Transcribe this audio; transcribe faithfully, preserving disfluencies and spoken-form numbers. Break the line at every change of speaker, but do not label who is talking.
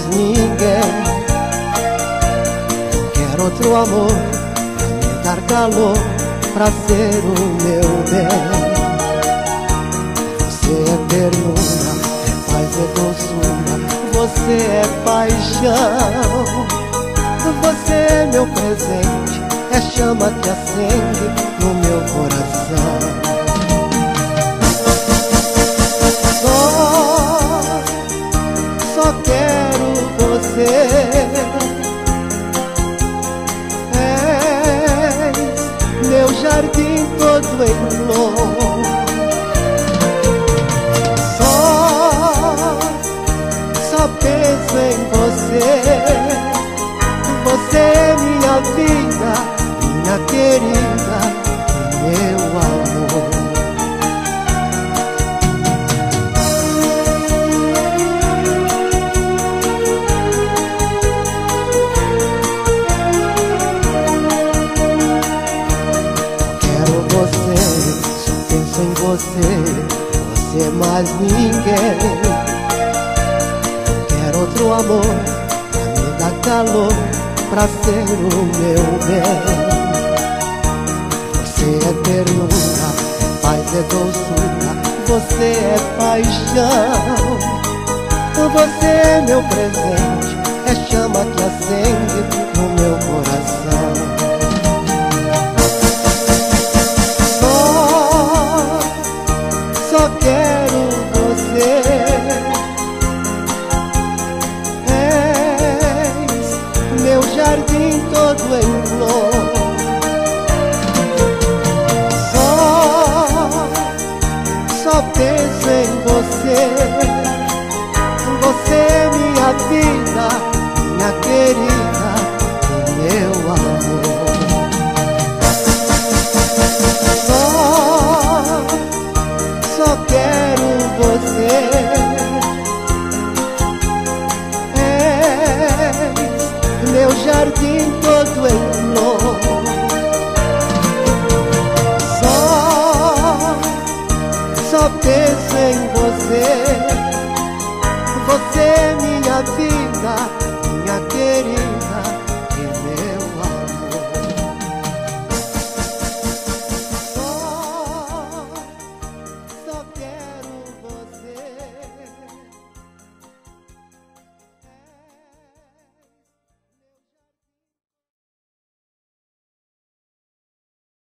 ninguém. Quero outro amor pra me dar calor, pra ser o meu bem. Você é ternura, é paz, é doçura, você é paixão. Você é meu presente, é chama que acende no meu coração. Só, só quero você. És meu jardim todo em flor. Só, só penso em você. Você é minha vida, minha querida, meu amor. Quero você, só penso em você, você mais ninguém. Quero outro amor pra me dar calor, pra ser o meu bem. Você é ternura, é paz, é doçura, você é paixão. Você é meu presente, é chama que acende no meu coração. Só, só quero você. Meu jardim todo em flor. Só, só penso em você. Você é minha vida, minha querida, meu amor. Só, só quero você. Meu jardim todo em flor. Só, só penso em você. Você é minha vida, minha querida,